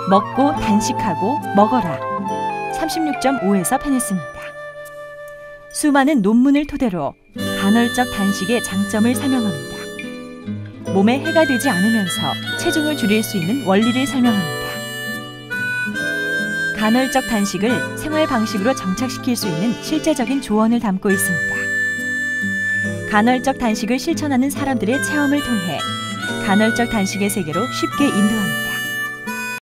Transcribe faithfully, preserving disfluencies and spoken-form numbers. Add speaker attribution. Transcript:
Speaker 1: 먹고 단식하고 먹어라. 삼십육 점 오에서 편했습니다. 수많은 논문을 토대로 간헐적 단식의 장점을 설명합니다. 몸에 해가 되지 않으면서 체중을 줄일 수 있는 원리를 설명합니다. 간헐적 단식을 생활 방식으로 정착시킬 수 있는 실제적인 조언을 담고 있습니다. 간헐적 단식을 실천하는 사람들의 체험을 통해 간헐적 단식의 세계로 쉽게 인도합니다.